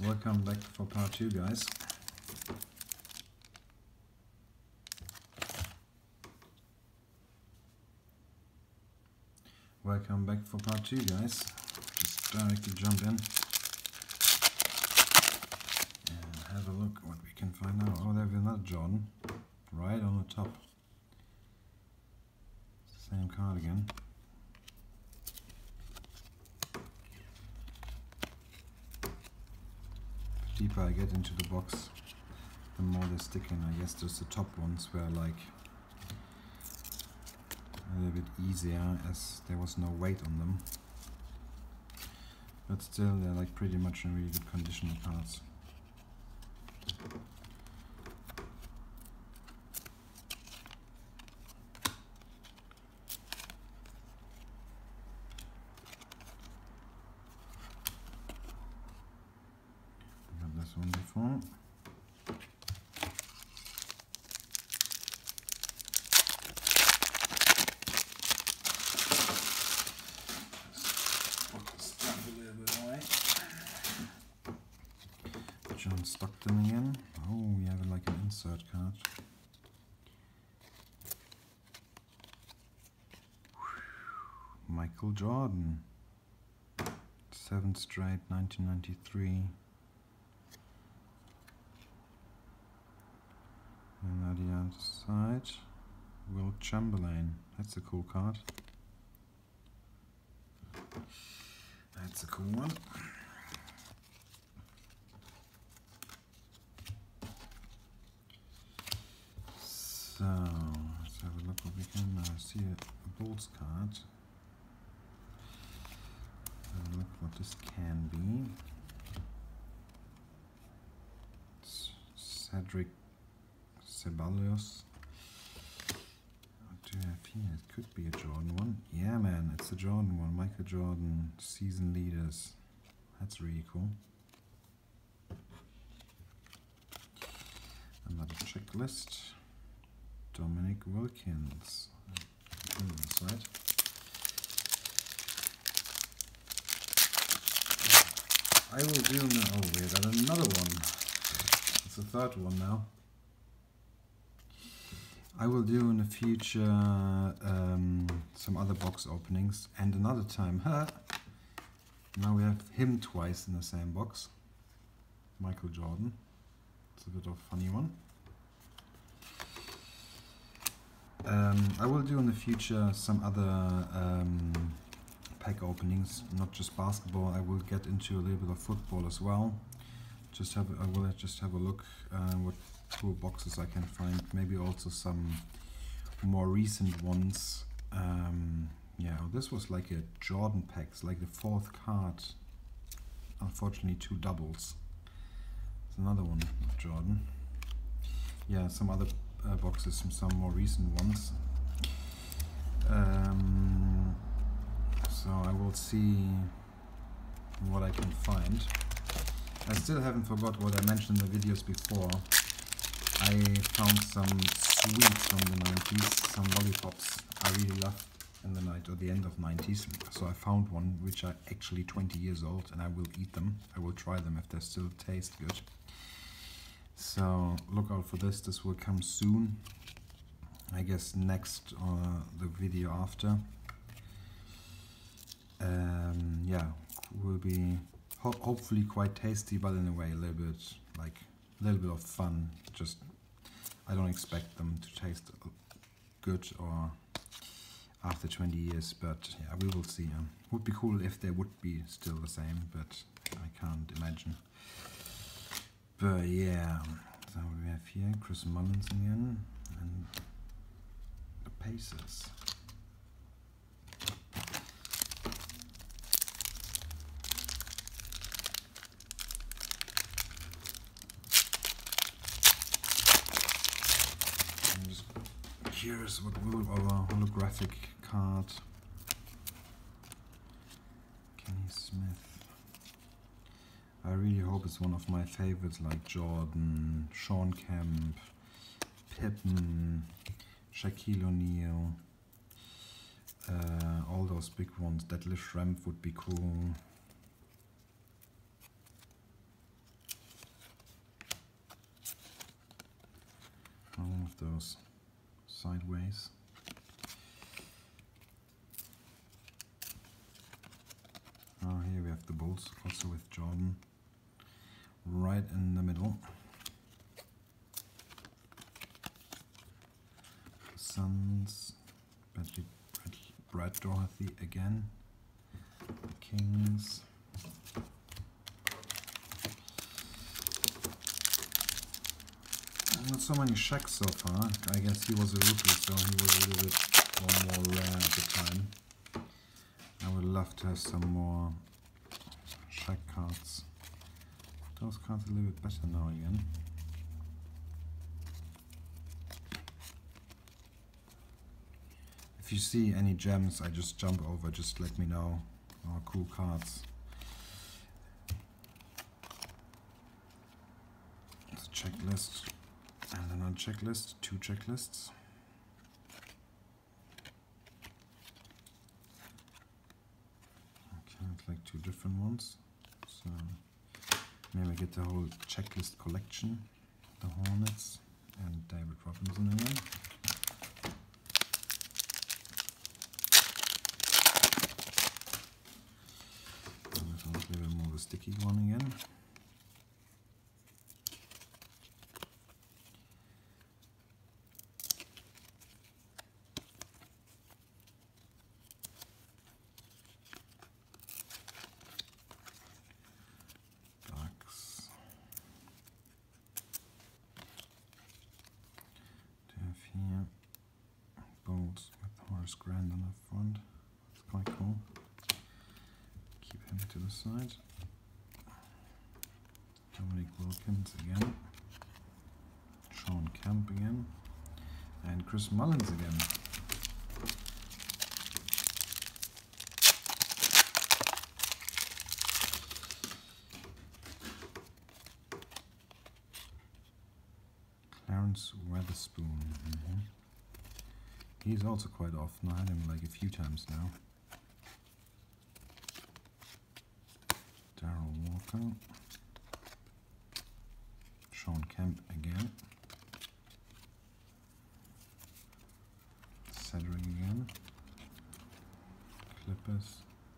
Welcome back for part 2, guys. Welcome back for part 2, guys. Just directly jump in and have a look what we can find now. Oh, there's another Jordan right on the top. Same card again. The deeper I get into the box, the more they stick in. I guess just the top ones were like a little bit easier as there was no weight on them. But still, they're like pretty much in really good condition, the cards. I got this one before. John Stockton again. Oh, we have like an insert card. Michael Jordan. 7th straight, 1993. And on the other side, Will Chamberlain. That's a cool card. That's a cool one. So, let's have a look what we can see a Bulls card. Have a look what this can be. It's Cedric Ceballos. What do you have here? It could be a Jordan one. Yeah, man, it's a Jordan one. Michael Jordan, season leaders. That's really cool. Another checklist. Dominic Wilkins. Right. I will do oh, we got another one. It's the third one now. I will do in the future some other box openings, and another time, now we have him twice in the same box. Michael Jordan. It's a bit of a funny one. I will do in the future some other pack openings, not just basketball. I will get into a little bit of football as well. I will just have a look what cool boxes I can find. Maybe also some more recent ones. Yeah, this was like a Jordan packs, like the 4th card. Unfortunately, 2 doubles. There's another one of Jordan. Yeah, some other boxes, some more recent ones. So I will see what I can find. I still haven't forgot what I mentioned in the videos before. I found some sweets from the 90s, some lollipops I really loved in the night or the end of 90s. So I found one which are actually 20 years old, and I will eat them. I will try them if they still taste good. So look out for this. This will come soon. I guess next or the video after. Yeah, will be hopefully quite tasty, but in a way a little bit of fun. Just I don't expect them to taste good or after 20 years, but yeah, we will see. Would be cool if they would be still the same, but I can't imagine. But yeah, so we have here Chris Mullins again and the Pacers. I'm just curious what will our holographic card. Kenny Smith. I really hope it's one of my favorites like Jordan, Sean Kemp, Pippen, Shaquille O'Neal, all those big ones. Detlef Schrempf would be cool. try one of those sideways. Oh, here we have the Bulls, also with Jordan right in the middle. The Suns, Brad Dorothy again. Kings. Not so many Shaqs so far. I guess he was a rookie, so he was a little bit more rare at the time. I would love to have some more Shaq cards. Those cards are a little bit better now again. If you see any gems I just jump over, just let me know. Or cool cards. It's a checklist. And another checklist, 2 checklists. Okay, it's like 2 different ones. So maybe I get the whole checklist collection. The Hornets and David Robinson again. And this one's a little bit more of a sticky one again. Here, Bulls with Horace Grant on the front. That's quite cool. Keep him to the side. Dominic Wilkins again. Sean Kemp again. And Chris Mullins again. Clarence Weatherspoon. He's also quite often. I had him like a few times now. Darryl Walker. Sean Kemp again. Cedric again. Clippers.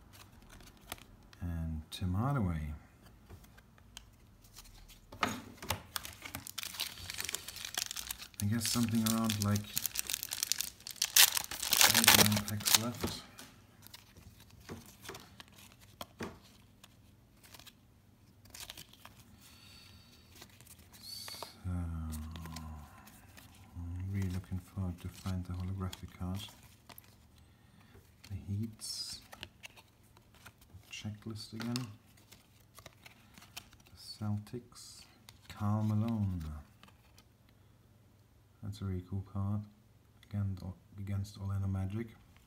And Tim Hardaway. I guess something around like 8 packs left. So I'm really looking forward to find the holographic card. The Heats. Checklist again. The Celtics. Karl Malone. That's a really cool card. Against Orlando Magic.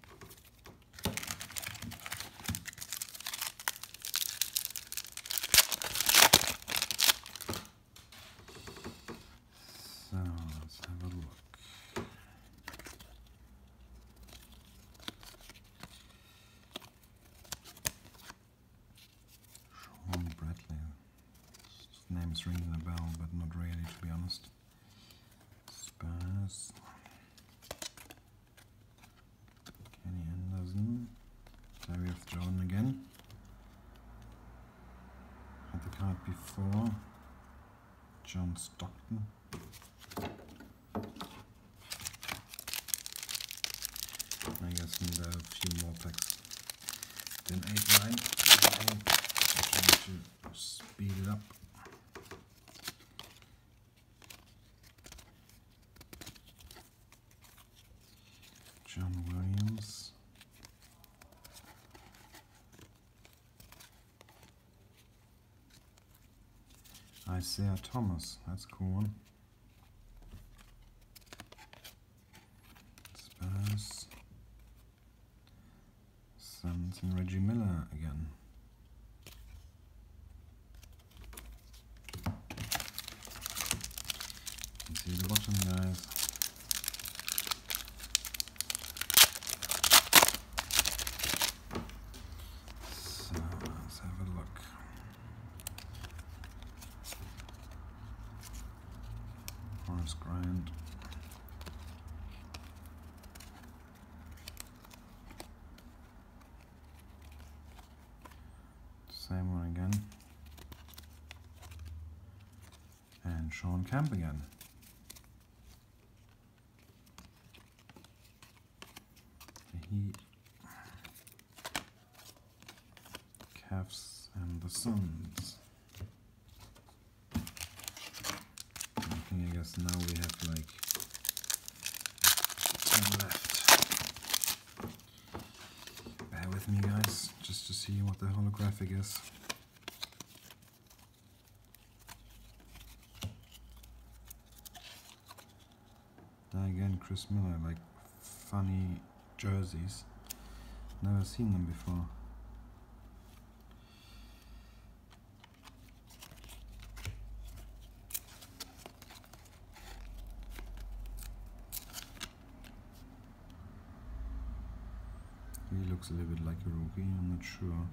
So let's have a look. Sean Bradley. His name is ringing a bell, but not really, to be honest. Spurs. Kenny Anderson. There we have Jordan again. Had the card before. John Stockton. I guess in there are a few more packs than 8-9. I'm trying to speed it up. John Williams. Isaiah Thomas, that's a cool one. Spurs. Suns and Reggie Miller again. You can see the bottom, guys. Horace Grant, Same one again. And Sean Camp again. He Cavs and the Suns. I guess now we have like 10 left. Bear with me guys, just to see what the holographic is. There again, Chris Miller, like funny jerseys. Never seen them before. He looks a little bit like a rookie, I'm not sure.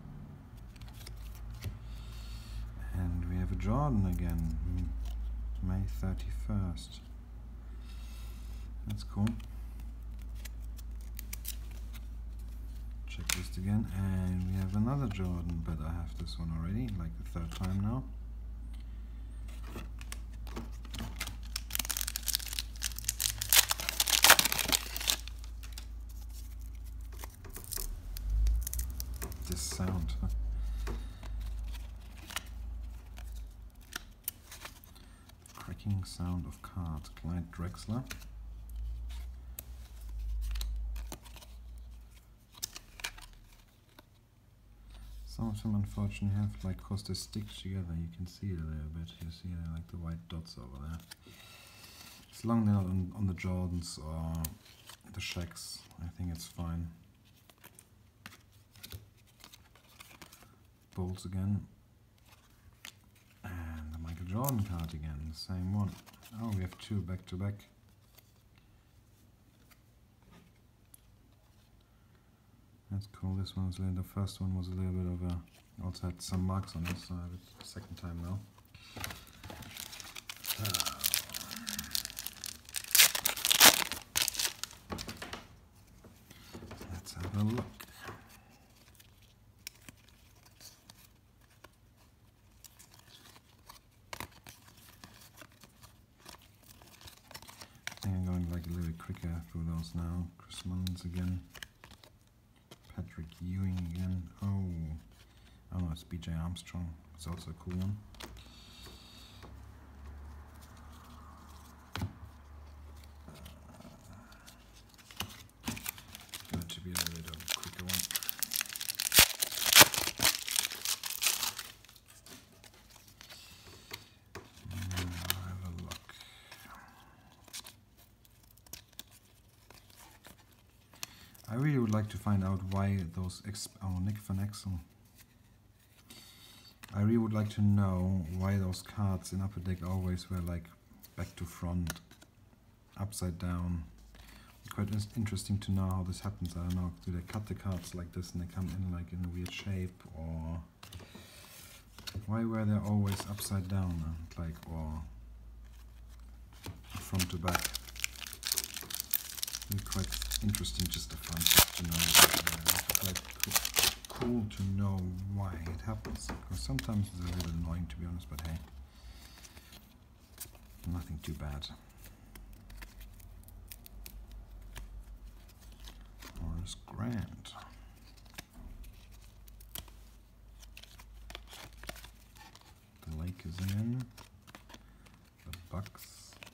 And we have a Jordan again, May 31st. That's cool. Checklist again, and we have another Jordan, but I have this one already, like the 3rd time now. This sound. Cracking sound of cards. Clyde Drexler. Some of them unfortunately have, like, because they stick together, you can see it a little bit. You see like the white dots over there. As long as they're not on the Jordans or the Shaqs, I think it's fine. Bulls again. And the Michael Jordan card again, the same one. Oh, we have 2 back to back. That's cool. This one was the first one was a little bit of a, also had some marks on it, so I have it the 2nd time now. Let's have a look. I think I'm going like a little bit quicker through those now. Chris Mullins again. Patrick Ewing again. Oh no, it's BJ Armstrong. It's also a cool one. Going to be a little bit of a quicker one. I'll have a look. I really would like to find out why those Nick Van Exel. I really would like to know why those cards in Upper Deck always were like back to front, upside down. Quite interesting to know how this happens. I don't know, do they cut the cards like this and they come in like in a weird shape, or why were they always upside down, like, or front to back? Quite interesting, just a fun fact to know. Quite cool to know why it happens, because sometimes it's a little annoying, to be honest, but hey, nothing too bad. Horace Grant. The Lakers again. The Bucks.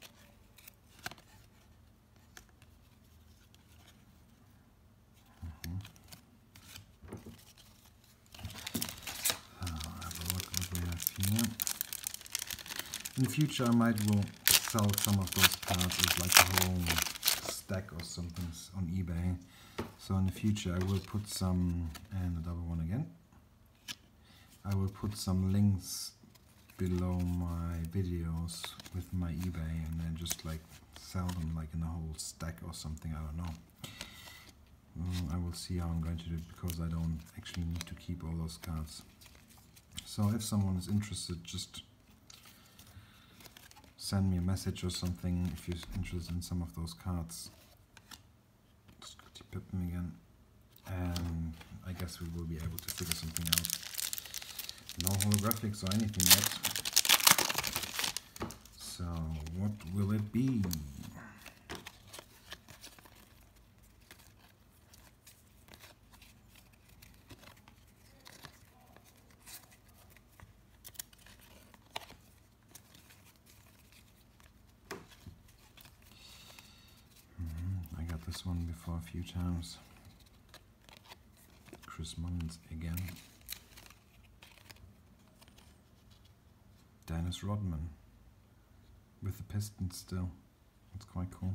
In the future, I might will sell some of those cards as like a whole stack or something on eBay. So in the future, I will put some, and a double one again. I will put some links below my videos with my eBay, and then just like sell them like in a whole stack or something. I don't know. I will see how I'm going to do it, because I don't actually need to keep all those cards. So if someone is interested, just send me a message or something if you're interested in some of those cards. Scottie Pippen again, and I guess we will be able to figure something out. No holographics or anything yet. So what will it be? I got this one before a few times. Chris Mullins again. Dennis Rodman with the Pistons still. That's quite cool.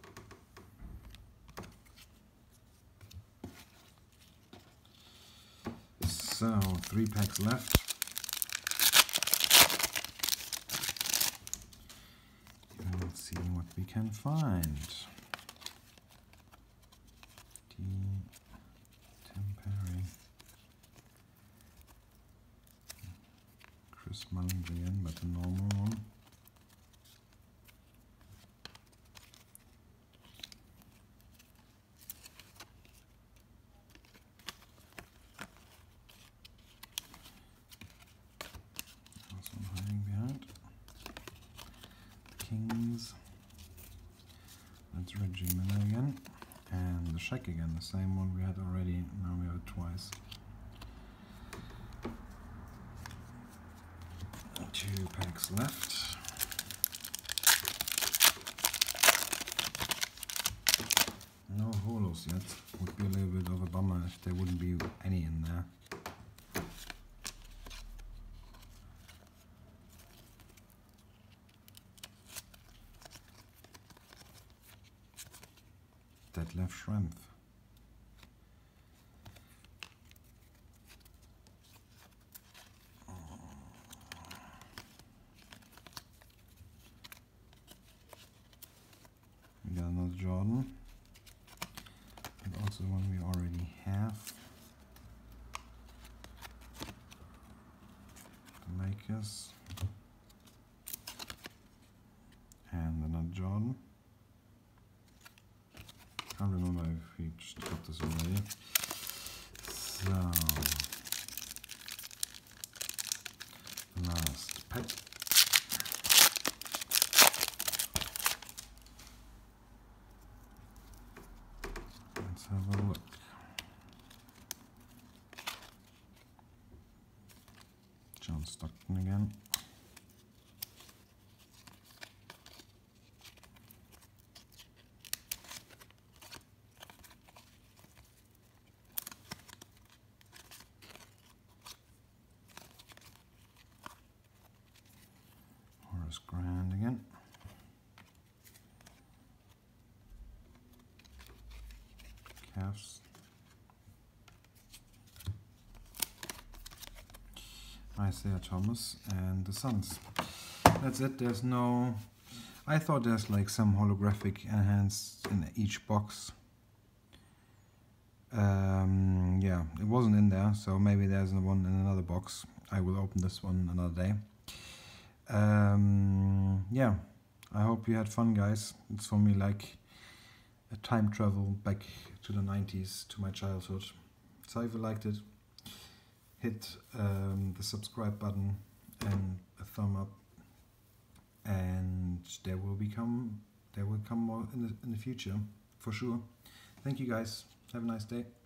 So 3 packs left. And let's see what we can find. Chris Mullins again, but the normal one. Also hiding behind. The Kings. That's Reggie Miller again. And the Shaq again, the same one we had already, now we have it twice. 2 packs left. No holos yet. Would be a little bit of a bummer if there wouldn't be any in there. Detlef Schrempf. We got another Jordan, and also one we already have. The Lakers, and another Jordan. Can't remember if we just got this already. So, last pack. Let's have a look. John Stockton again. Horace Grant again. Cavs. Isaiah Thomas and the Suns. That's it. There's no... I thought there's like some holographic enhanced in each box. Yeah, it wasn't in there, so maybe there's one in another box. I will open this one another day. Yeah, I hope you had fun, guys. It's for me like a time travel back to the 90s, to my childhood. So if you liked it, hit the subscribe button and a thumb up, and there will come more in the future for sure. Thank you, guys. Have a nice day.